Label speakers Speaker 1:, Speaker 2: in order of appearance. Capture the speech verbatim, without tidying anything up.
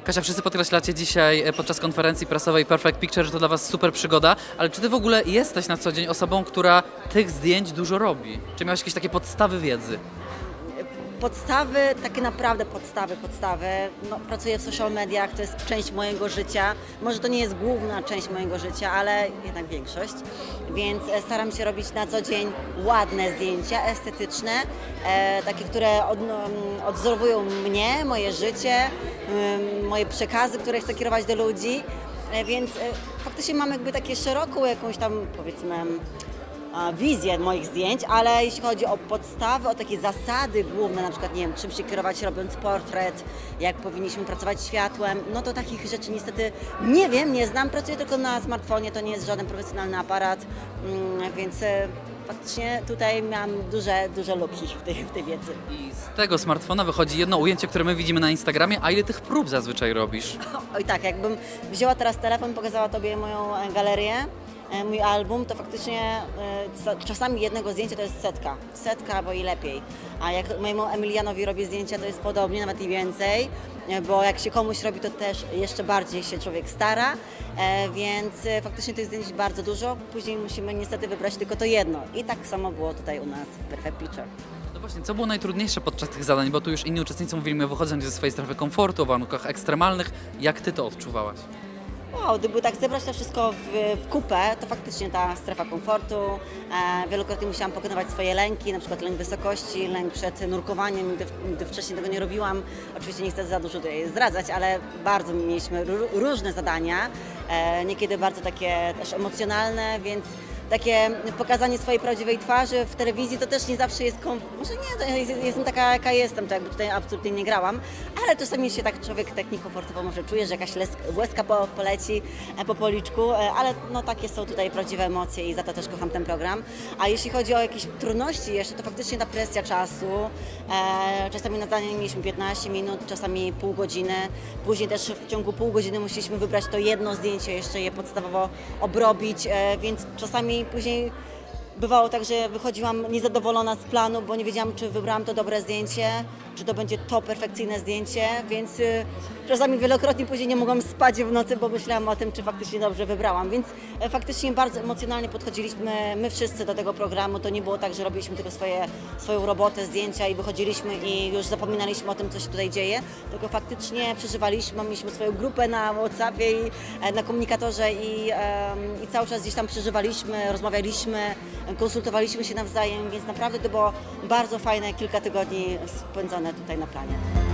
Speaker 1: Kasia, wszyscy podkreślacie dzisiaj e, podczas konferencji prasowej Perfect Picture, że to dla was super przygoda, ale czy ty w ogóle jesteś na co dzień osobą, która tych zdjęć dużo robi? Czy miałeś jakieś takie podstawy wiedzy?
Speaker 2: Podstawy, takie naprawdę podstawy, podstawy. No, pracuję w social mediach, to jest część mojego życia. Może to nie jest główna część mojego życia, ale jednak większość. Więc e, staram się robić na co dzień ładne zdjęcia, estetyczne, e, takie, które od, no, odwzorowują mnie, moje życie, y, moje przekazy, które chcę kierować do ludzi. E, więc e, faktycznie mam jakby takie szeroką jakąś tam, powiedzmy, wizję moich zdjęć, ale jeśli chodzi o podstawy, o takie zasady główne, na przykład nie wiem, czym się kierować robiąc portret, jak powinniśmy pracować światłem, no to takich rzeczy niestety nie wiem, nie znam, pracuję tylko na smartfonie, to nie jest żaden profesjonalny aparat, więc faktycznie tutaj miałam duże, duże luki w tej, w tej wiedzy.
Speaker 1: I z tego smartfona wychodzi jedno ujęcie, które my widzimy na Instagramie, a ile tych prób zazwyczaj robisz?
Speaker 2: Oj tak, jakbym wzięła teraz telefon, pokazała Tobie moją galerię, mój album, to faktycznie czasami jednego zdjęcia to jest setka, setka albo i lepiej. A jak mojemu Emilianowi robię zdjęcia, to jest podobnie, nawet i więcej, bo jak się komuś robi, to też jeszcze bardziej się człowiek stara, więc faktycznie tych zdjęć bardzo dużo, później musimy niestety wybrać tylko to jedno. I tak samo było tutaj u nas w Perfect Picture.
Speaker 1: No właśnie, co było najtrudniejsze podczas tych zadań, bo tu już inni uczestnicy mówili o wychodzeniu ze swojej strefy komfortu, o warunkach ekstremalnych. Jak ty to odczuwałaś?
Speaker 2: Wow, gdyby tak zebrać to wszystko w, w kupę, to faktycznie ta strefa komfortu. E, wielokrotnie musiałam pokonywać swoje lęki, na przykład lęk wysokości, lęk przed nurkowaniem, gdy, gdy wcześniej tego nie robiłam. Oczywiście nie chcę za dużo tutaj zdradzać, ale bardzo mieliśmy różne zadania, e, niekiedy bardzo takie też emocjonalne, więc takie pokazanie swojej prawdziwej twarzy w telewizji to też nie zawsze jest, kom... może nie, to jest, jestem taka jaka jestem, to jakby tutaj absolutnie nie grałam, ale czasami się tak człowiek tak niekomfortowo może czuje, że jakaś łezka po, poleci po policzku, ale no takie są tutaj prawdziwe emocje i za to też kocham ten program. A jeśli chodzi o jakieś trudności jeszcze, to faktycznie ta presja czasu, e, czasami na zdanie mieliśmy piętnaście minut, czasami pół godziny, później też w ciągu pół godziny musieliśmy wybrać to jedno zdjęcie, jeszcze je podstawowo obrobić, e, więc czasami później bywało tak, że wychodziłam niezadowolona z planu, bo nie wiedziałam, czy wybrałam to dobre zdjęcie, czy to będzie to perfekcyjne zdjęcie, więc y, czasami wielokrotnie później nie mogłam spać w nocy, bo myślałam o tym, czy faktycznie dobrze wybrałam, więc e, faktycznie bardzo emocjonalnie podchodziliśmy my wszyscy do tego programu. To nie było tak, że robiliśmy tylko swoje, swoją robotę, zdjęcia i wychodziliśmy i już zapominaliśmy o tym, co się tutaj dzieje, tylko faktycznie przeżywaliśmy, mieliśmy swoją grupę na WhatsAppie i e, na komunikatorze i, e, i cały czas gdzieś tam przeżywaliśmy, rozmawialiśmy, konsultowaliśmy się nawzajem, więc naprawdę to było bardzo fajne kilka tygodni spędzone tutaj na planie.